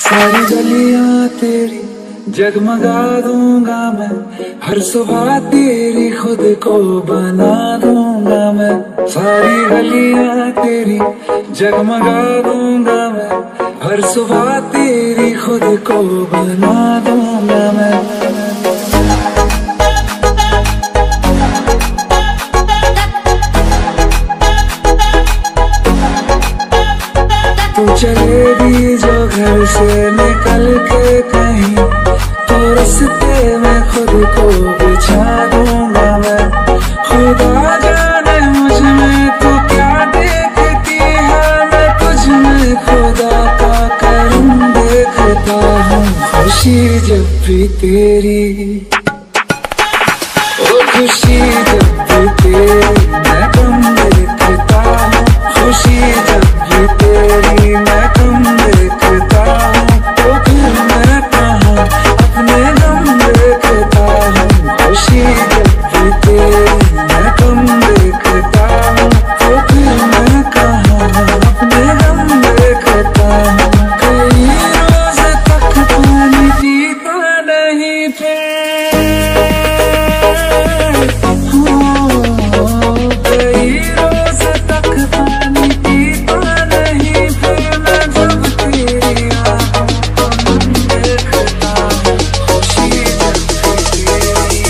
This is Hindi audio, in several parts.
सारी गलियां तेरी जगमगा दूंगा मैं, हर सुबह तेरी खुद को बना दूंगा मैं। सारी गलियां तेरी जगमगा दूंगा मैं, हर सुबह तेरी खुद को बना दूंगा मैं। तू चलेगी जो घर से निकल के कहीं, तो रास्ते में खुद को बिछा दूंगा मैं। खुदा जाने मुझ में तू क्या देखती है, मैं तुझ में खुदा का करम देखता हूँ। खुशी जब भी तेरी, ओ खुशी जब भी तेरी मैं तुम देखता हूँ। खुशी जब भी तेरी मैं तुम देखता हूँ, तो फिर मैं कहाँ अपने गम देखता हूँ। खुशी जब भी तेरी मैं तुम देखता हूँ, तो फिर मैं कहाँ अपने गम देखता हूँ। कई रोज तक पानी पीता नहीं फिर, कई रोज तक पानी पीता नहीं फिर, मैं जब तेरी आँखों को देखता हूँ। खुशी जब भी तेरी,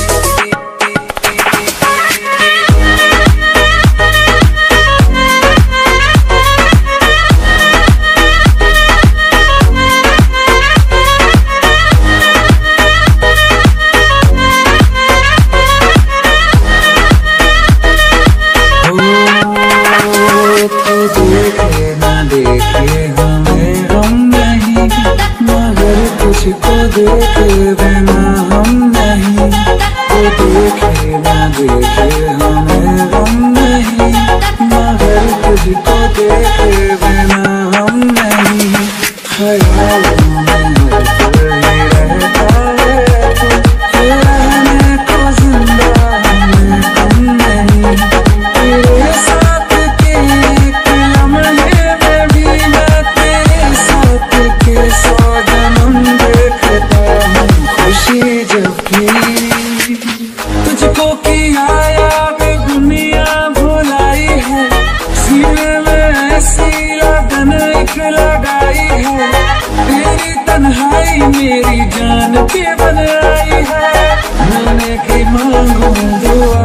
तो देखे ना देखे हमें हम नहीं, मगर तुझको देखे बिना हम नहीं। तो देखे ना देखे हमें हम नहीं, मगर तुझको देखे बिना हम नहीं। ख्यालों में हर पल ही रहता है तू, रहने को जिंदा हमें कम नहीं। तेरे साथ के एक लम्हे में भी मैं तेरे साथ के 100 जन्म देखता हूँ। खुशी जब भी तुझको किया याद दुनिया भुलाई है, सीने में ऐसी लगन एक लगाई है। तेरी तन्हाई मेरी जान के बन आई है, मिलने की मांगू दुआ,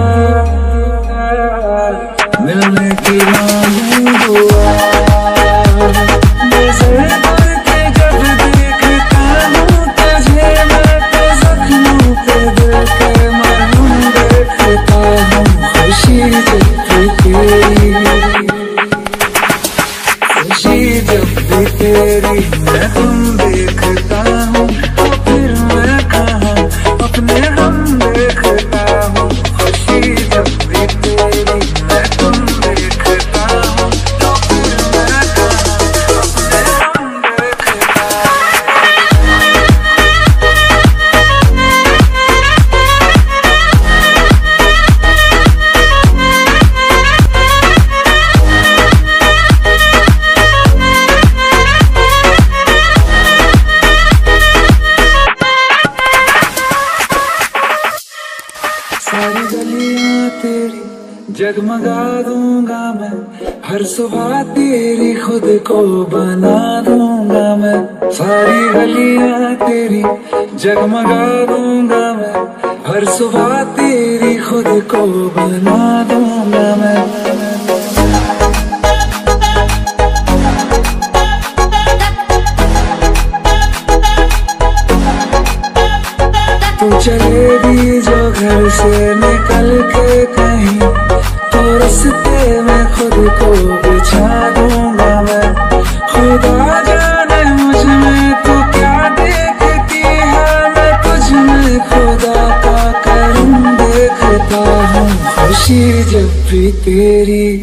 मिलने की मांगू दुआ। नजर करके जब देखता हूँ तुझे, मैं तो जख्मों पे दिल के मरहम देखता हूँ। खुशी जब भी तेरी, खुशी जब भी तेरी मैं तुम देखता हूँ, तो फिर मैं कहाँ अपने हम देखता हूँ। खुशी जब भी तेरी मैं तुम देखता हूँ, तो फिर मैं कहाँ अपने हम देखता हूँ। सारी गलियां तेरी जगमगा दूंगा मैं, हर सुबह तेरी खुद को बना दूंगा मैं। सारी गलियां तेरी जगमगा दूंगा मैं, हर सुबह तेरी खुद को बना दूंगा मैं। तू चलेगी जो घर से निकल के कहीं, तो रास्ते में खुद को बिछा दूंगा मैं। खुदा जाने मुझ में तू क्या देखती है, मैं तुझ में खुदा का करम देखता हूँ। खुशी जब भी तेरी,